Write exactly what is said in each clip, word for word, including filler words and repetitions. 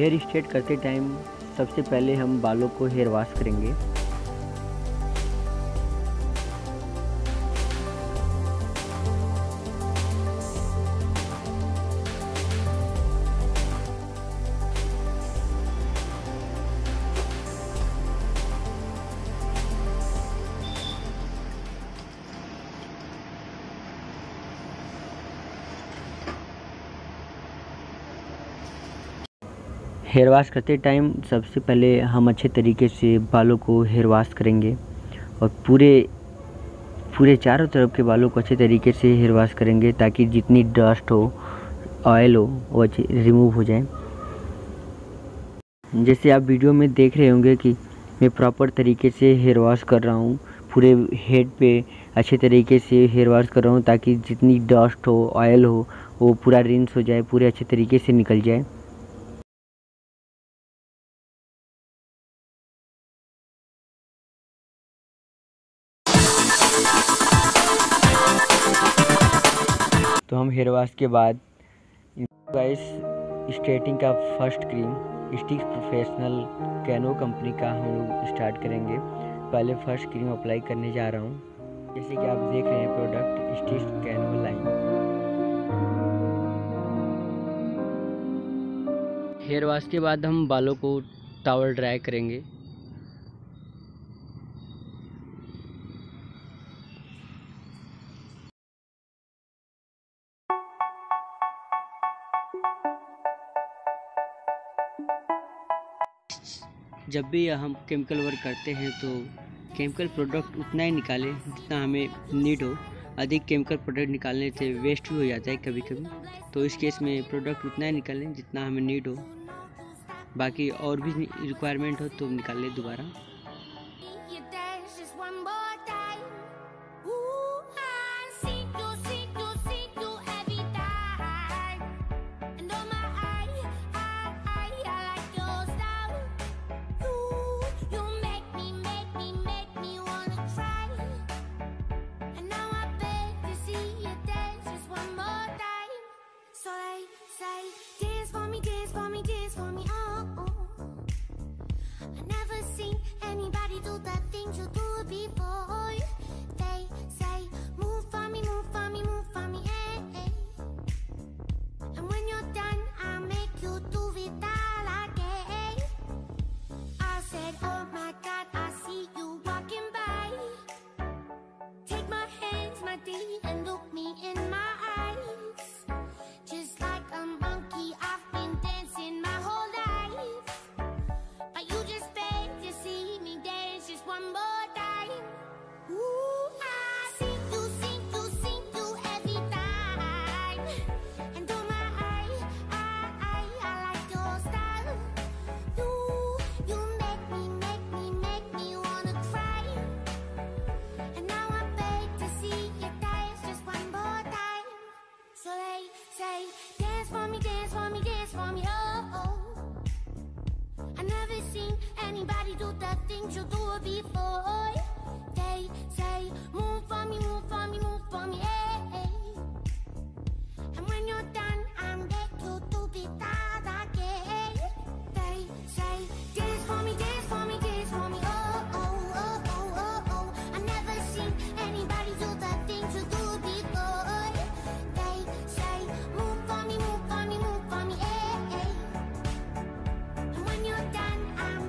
Hair straight करते time सबसे पहले हम बालों को हेयर वॉश करेंगे। हेयर वॉश करते टाइम सबसे पहले हम अच्छे तरीके से बालों को हेयर वॉश करेंगे और पूरे पूरे चारों तरफ के बालों को अच्छे तरीके से हेयर वॉश करेंगे ताकि जितनी डस्ट हो, ऑयल हो, वो अच्छे रिमूव हो जाए। जैसे आप वीडियो में देख रहे होंगे कि मैं प्रॉपर तरीके से हेयर वॉश कर रहा हूँ, पूरे हेड पे अच्छे तरीके से हेयर वॉश कर रहा हूँ ताकि जितनी डस्ट हो, ऑयल हो, वो पूरा रिंस हो जाए, पूरे अच्छे तरीके से निकल जाए। तो हम हेयर वॉश के बाद गाइस स्ट्रेटिंग का फर्स्ट क्रीम स्टिक प्रोफेशनल कैनो कंपनी का हम लोग स्टार्ट करेंगे। पहले फर्स्ट क्रीम अप्लाई करने जा रहा हूँ। जैसे कि आप देख रहे हैं प्रोडक्ट स्टिक कैनो लाइन। हेयर वॉश के बाद हम बालों को टॉवल ड्राई करेंगे। जब भी हम केमिकल वर्क करते हैं तो केमिकल प्रोडक्ट उतना ही निकालें जितना हमें नीड हो। अधिक केमिकल प्रोडक्ट निकालने से वेस्ट भी हो जाता है कभी कभी, तो इस केस में प्रोडक्ट उतना ही निकालें जितना हमें नीड हो। बाकी और भी रिक्वायरमेंट हो तो निकाल लें दोबारा। Anybody do the things you do before? They say, move for me, move for me, move for me, hey, hey. And when you're done, I'm back you to be that again. They say, dance for me, dance for me, dance for me, oh, oh, oh, oh, oh, oh. I've never seen anybody do the things you do before. They say, move for me, move for me, move for me, hey, hey. And when you're done, I'm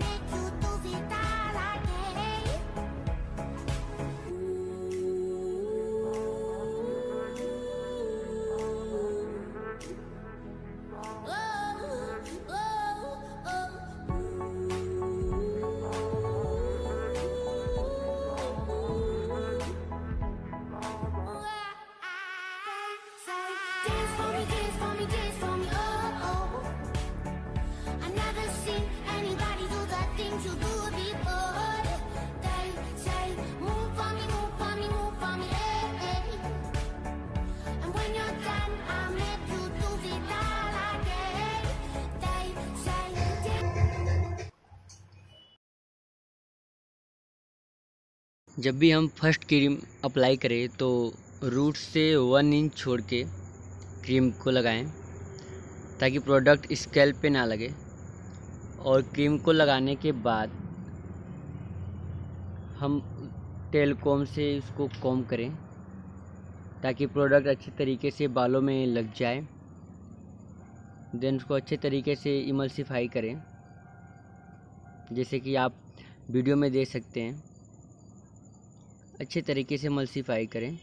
जब भी हम first cream apply करें तो root से one inch छोड़ के cream को लगाएं ताकि प्रोडक्ट स्कैल्प पे ना लगे। और क्रीम को लगाने के बाद हम टेल कॉम से इसको कॉम करें ताकि प्रोडक्ट अच्छे तरीके से बालों में लग जाए। देन उसको अच्छे तरीके से इमल्सिफाई करें, जैसे कि आप वीडियो में देख सकते हैं। अच्छे तरीके से इमल्सिफाई करें।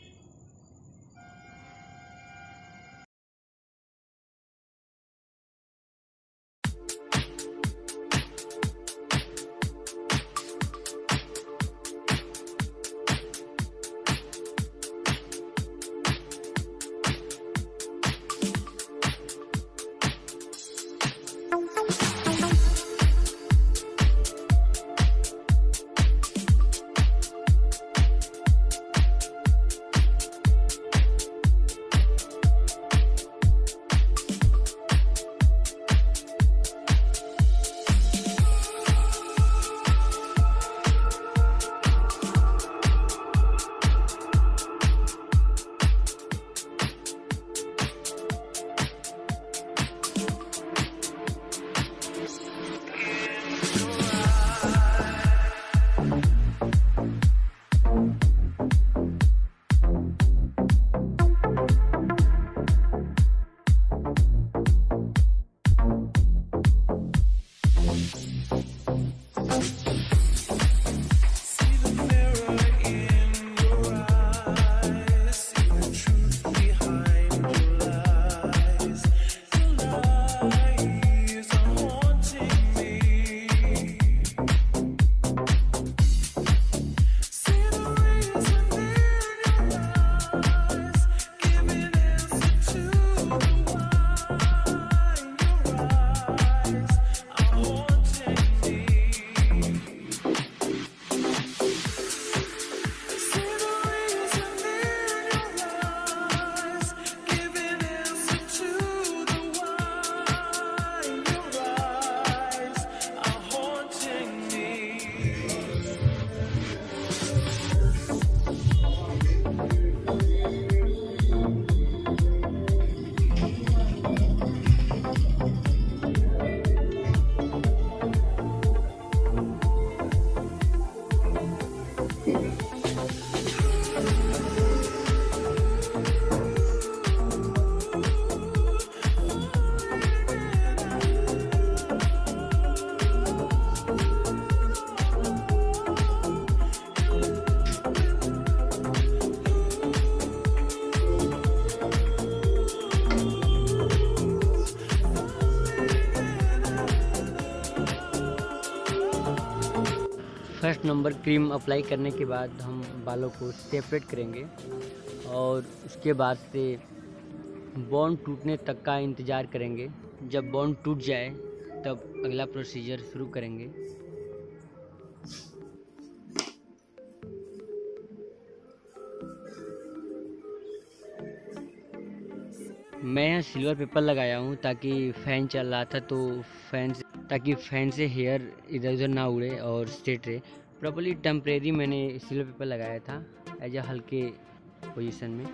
फर्स्ट नंबर क्रीम अप्लाई करने के बाद हम बालों को सेपरेट करेंगे और उसके बाद से बॉन्ड टूटने तक का इंतज़ार करेंगे। जब बॉन्ड टूट जाए तब अगला प्रोसीजर शुरू करेंगे। मैं यहाँ सिल्वर पेपर लगाया हूँ ताकि फ़ैन चल रहा था तो फैन से ताकि फ़ैन से हेयर इधर उधर ना उड़े और स्ट्रेट रहे। प्रॉपर्ली टेम्परेरी मैंने सिल्वर पेपर लगाया था एज अ हल्के पोजीशन में।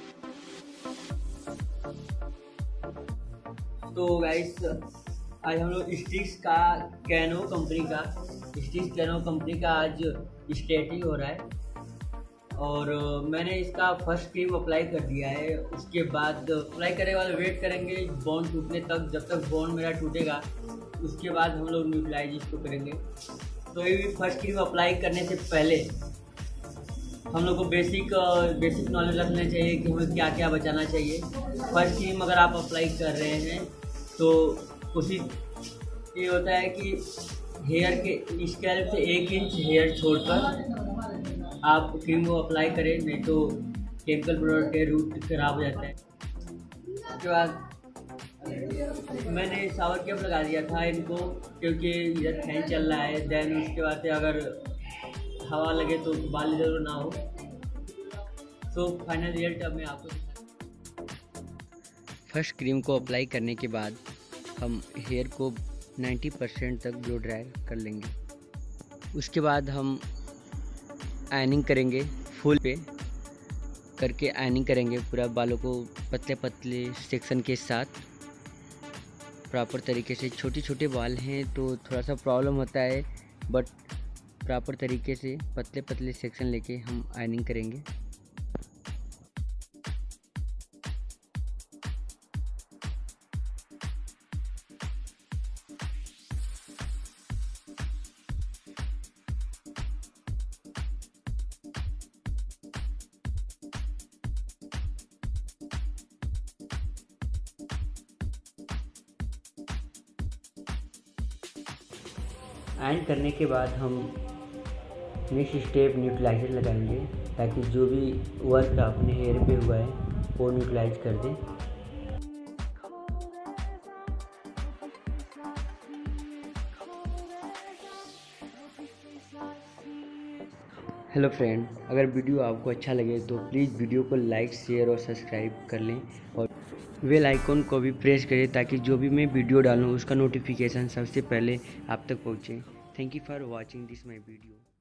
तो गाइस आज हम लोग स्टिक्स का कैनो कंपनी का स्टिक्स कैनो कंपनी का आज स्टेटिंग हो रहा है और मैंने इसका फर्स्ट क्रीम अप्लाई कर दिया है। उसके बाद अप्लाई करने वाले वेट करेंगे बॉन्ड टूटने तक। जब तक बॉन्ड मेरा टूटेगा उसके बाद हम लोग न्यूट्रलाइज इसको करेंगे। तो ये भी फर्स्ट क्रीम अप्लाई करने से पहले हम लोग को बेसिक बेसिक नॉलेज रखना चाहिए कि हमें क्या क्या बचाना चाहिए। फर्स्ट क्रीम अगर आप अप्लाई कर रहे हैं तो कोशिश ये होता है कि हेयर के स्कैल्प से एक इंच हेयर छोड़कर आप क्रीम को अप्लाई करें, नहीं तो केमिकल प्रोडक्ट के रूट खराब हो जाता है। उसके बाद मैंने शावर कैप लगा दिया था इनको क्योंकि इधर फैन चल रहा है। देन उसके बाद से अगर हवा लगे तो बाल इधर ना हो। तो फाइनल रिजल्ट अब मैं आपको फर्स्ट क्रीम को अप्लाई करने के बाद हम हेयर को नब्बे परसेंट तक ब्लो ड्राई कर लेंगे। उसके बाद हम आयनिंग करेंगे, फुल पे करके आयनिंग करेंगे पूरा बालों को पतले पतले सेक्शन के साथ। प्रॉपर तरीके से। छोटे छोटे बाल हैं तो थोड़ा सा प्रॉब्लम होता है, बट प्रॉपर तरीके से पतले पतले सेक्शन लेके हम आयनिंग करेंगे। आयरन करने के बाद हम नेक्स्ट स्टेप न्यूट्रलाइजर लगाएंगे, ताकि जो भी वर्क अपने हेयर पे हुआ है वो न्यूट्रलाइज कर दें। हेलो फ्रेंड, अगर वीडियो आपको अच्छा लगे तो प्लीज़ वीडियो को लाइक शेयर और सब्सक्राइब कर लें और बेल आइकॉन को भी प्रेस करें, ताकि जो भी मैं वीडियो डालूँ उसका नोटिफिकेशन सबसे पहले आप तक पहुँचे। Thank you for watching this my video.